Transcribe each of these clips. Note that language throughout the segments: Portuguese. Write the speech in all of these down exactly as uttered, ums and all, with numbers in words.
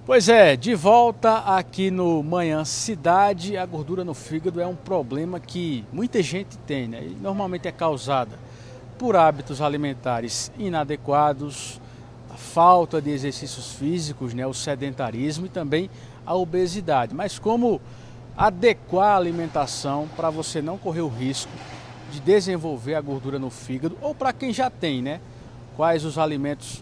Pois é, de volta aqui no Manhã Cidade, a gordura no fígado é um problema que muita gente tem, né? E normalmente é causada por hábitos alimentares inadequados, a falta de exercícios físicos, né? O sedentarismo e também a obesidade. Mas como adequar a alimentação para você não correr o risco de desenvolver a gordura no fígado, ou para quem já tem, né? Quais os alimentos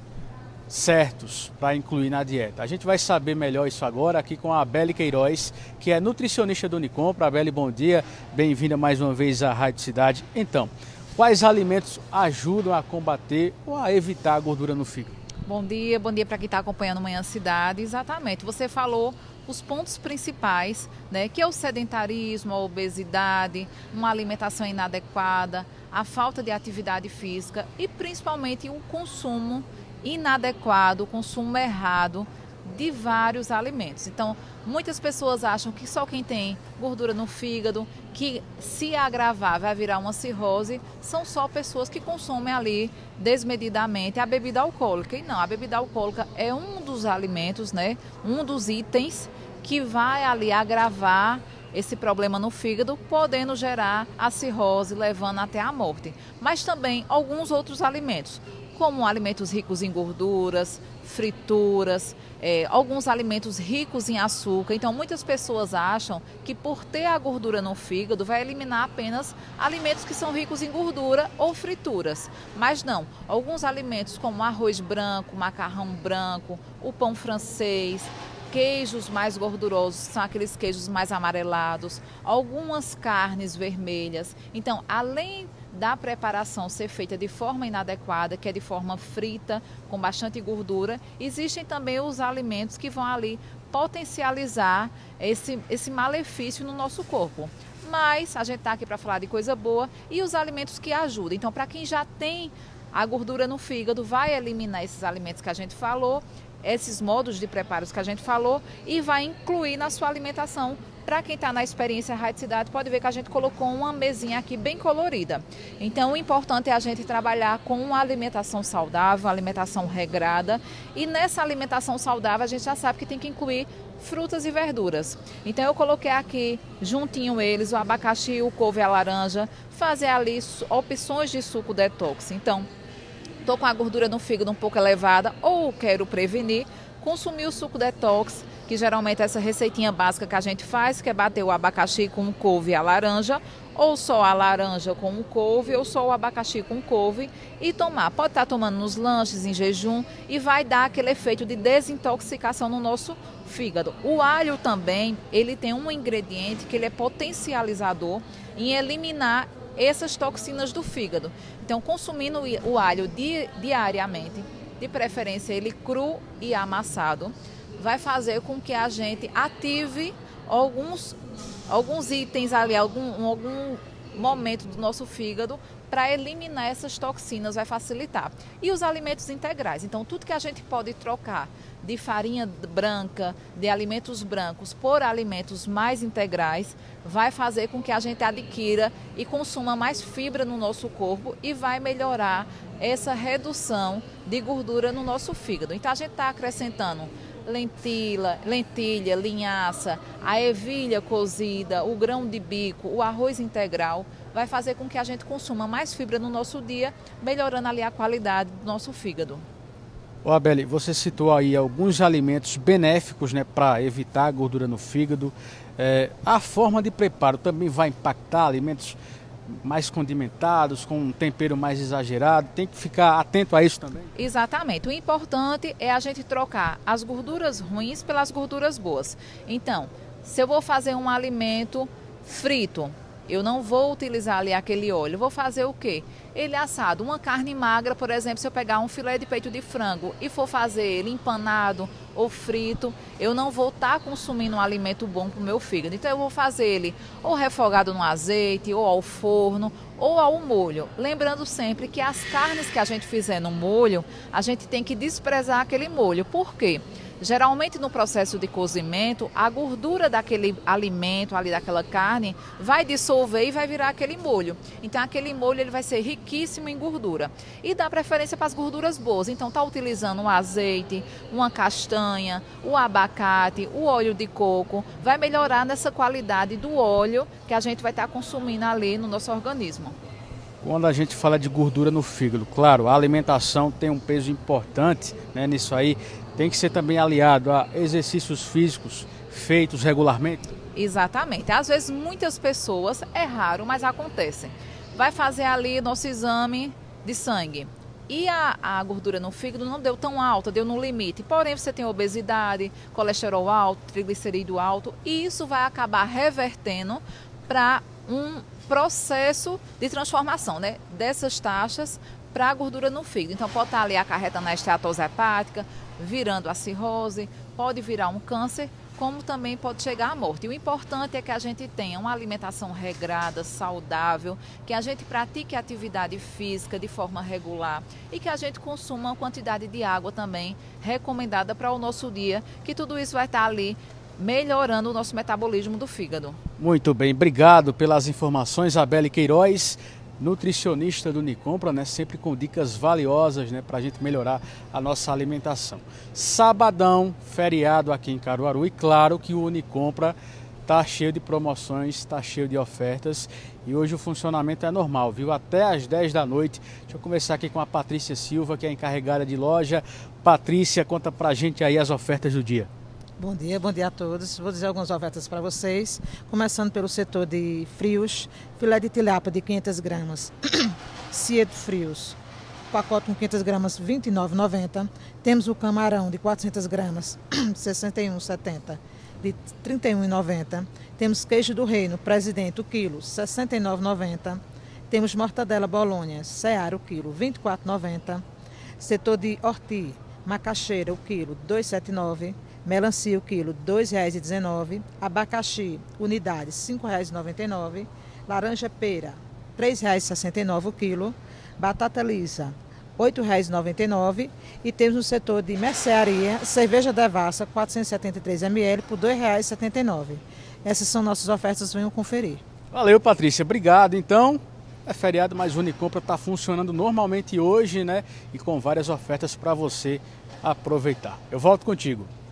certos para incluir na dieta. A gente vai saber melhor isso agora aqui com a Abeli Queiroz, que é nutricionista do Unicompra. Abeli, bom dia, bem-vinda mais uma vez à Rádio Cidade. Então, quais alimentos ajudam a combater ou a evitar a gordura no fígado? Bom dia, bom dia para quem está acompanhando Manhã Cidade. Exatamente, você falou os pontos principais, né, que é o sedentarismo, a obesidade, uma alimentação inadequada, a falta de atividade física e principalmente o consumo inadequado, o consumo errado de vários alimentos. Então, muitas pessoas acham que só quem tem gordura no fígado, que se agravar vai virar uma cirrose, são só pessoas que consomem ali desmedidamente a bebida alcoólica. E não, a bebida alcoólica é um dos alimentos, né, um dos itens que vai ali agravar esse problema no fígado, podendo gerar a cirrose, levando até a morte. Mas também alguns outros alimentos, como alimentos ricos em gorduras, frituras, é, alguns alimentos ricos em açúcar. Então, muitas pessoas acham que por ter a gordura no fígado vai eliminar apenas alimentos que são ricos em gordura ou frituras. Mas não, alguns alimentos como arroz branco, macarrão branco, o pão francês, queijos mais gordurosos, são aqueles queijos mais amarelados, algumas carnes vermelhas. Então, além da preparação ser feita de forma inadequada, que é de forma frita, com bastante gordura, existem também os alimentos que vão ali potencializar esse, esse malefício no nosso corpo. Mas a gente está aqui para falar de coisa boa e os alimentos que ajudam. Então, para quem já tem a gordura no fígado, vai eliminar esses alimentos que a gente falou, esses modos de preparos que a gente falou e vai incluir na sua alimentação. Para quem está na experiência Rádio Cidade, pode ver que a gente colocou uma mesinha aqui bem colorida. Então, o importante é a gente trabalhar com uma alimentação saudável, uma alimentação regrada. E nessa alimentação saudável, a gente já sabe que tem que incluir frutas e verduras. Então, eu coloquei aqui, juntinho eles, o abacaxi, o couve e a laranja, fazer ali opções de suco detox. Então, estou com a gordura no fígado um pouco elevada ou quero prevenir, consumir o suco detox, que geralmente é essa receitinha básica que a gente faz, que é bater o abacaxi com o couve e a laranja, ou só a laranja com o couve, ou só o abacaxi com couve e tomar. Pode estar tomando nos lanches, em jejum, e vai dar aquele efeito de desintoxicação no nosso fígado. O alho também, ele tem um ingrediente que ele é potencializador em eliminar essas toxinas do fígado. Então, consumindo o alho di- diariamente, de preferência ele cru e amassado, vai fazer com que a gente ative alguns, alguns itens ali, algum, algum momento do nosso fígado para eliminar essas toxinas, vai facilitar. E os alimentos integrais, então tudo que a gente pode trocar de farinha branca, de alimentos brancos por alimentos mais integrais, vai fazer com que a gente adquira e consuma mais fibra no nosso corpo e vai melhorar essa redução de gordura no nosso fígado. Então a gente está acrescentando lentilha, lentilha, linhaça, a ervilha cozida, o grão de bico, o arroz integral, vai fazer com que a gente consuma mais fibra no nosso dia, melhorando ali a qualidade do nosso fígado. Ô Abeli, você citou aí alguns alimentos benéficos, né, para evitar a gordura no fígado. É, a forma de preparo também vai impactar alimentos mais condimentados, com um tempero mais exagerado, tem que ficar atento a isso também? Exatamente, o importante é a gente trocar as gorduras ruins pelas gorduras boas. Então, se eu vou fazer um alimento frito, eu não vou utilizar ali aquele óleo, eu vou fazer o quê? Ele assado, uma carne magra, por exemplo, se eu pegar um filé de peito de frango e for fazer ele empanado ou frito, eu não vou estar consumindo um alimento bom para o meu fígado. Então eu vou fazer ele ou refogado no azeite, ou ao forno, ou ao molho. Lembrando sempre que as carnes que a gente fizer no molho, a gente tem que desprezar aquele molho. Por quê? Geralmente no processo de cozimento, a gordura daquele alimento, ali daquela carne, vai dissolver e vai virar aquele molho. Então aquele molho ele vai ser riquíssimo em gordura. E dá preferência para as gorduras boas. Então está utilizando um azeite, uma castanha, o abacate, o óleo de coco. Vai melhorar nessa qualidade do óleo que a gente vai estar consumindo ali no nosso organismo. Quando a gente fala de gordura no fígado, claro, a alimentação tem um peso importante, né, nisso aí. Tem que ser também aliado a exercícios físicos feitos regularmente? Exatamente. Às vezes muitas pessoas, é raro, mas acontece. Vai fazer ali nosso exame de sangue e a, a gordura no fígado não deu tão alta, deu no limite. Porém, você tem obesidade, colesterol alto, triglicerídeo alto e isso vai acabar revertendo para um processo de transformação, né, dessas taxas para a gordura no fígado. Então pode estar ali acarretando a esteatose hepática, virando a cirrose, pode virar um câncer, como também pode chegar à morte. E o importante é que a gente tenha uma alimentação regrada, saudável, que a gente pratique atividade física de forma regular e que a gente consuma uma quantidade de água também recomendada para o nosso dia, que tudo isso vai estar ali melhorando o nosso metabolismo do fígado. Muito bem, obrigado pelas informações, Isabelle Queiroz, nutricionista do Unicompra, né, sempre com dicas valiosas, né, para a gente melhorar a nossa alimentação. Sabadão, feriado aqui em Caruaru e claro que o Unicompra está cheio de promoções, está cheio de ofertas e hoje o funcionamento é normal, viu? Até às dez da noite. Deixa eu começar aqui com a Patrícia Silva, que é a encarregada de loja. Patrícia, conta pra gente aí as ofertas do dia. Bom dia, bom dia a todos. Vou dizer algumas ofertas para vocês, começando pelo setor de frios, filé de tilápia de quinhentas gramas, Cieto frios, pacote com quinhentas gramas, vinte e nove reais e noventa centavos. Temos o camarão de quatrocentas gramas, sessenta e um reais e setenta centavos, de trinta e um reais e noventa centavos. Temos queijo do reino, presidente, o quilo, sessenta e nove reais e noventa centavos. Temos mortadela bolonha, Seara, o quilo, vinte e quatro reais e noventa centavos. Setor de orti, macaxeira, o quilo, dois reais e setenta e nove centavos. Melancia, o quilo, dois reais e dezenove centavos. Abacaxi, unidade, cinco reais e noventa e nove centavos. Laranja pera, três reais e sessenta e nove centavos o quilo. Batata lisa, oito reais e noventa e nove centavos. E temos no setor de mercearia, cerveja Devassa, quatrocentos e setenta e três mililitros por dois reais e setenta e nove centavos. Essas são nossas ofertas, venham conferir. Valeu, Patrícia. Obrigado. Então, é feriado, mas o Unicompra está funcionando normalmente hoje, né? E com várias ofertas para você aproveitar. Eu volto contigo.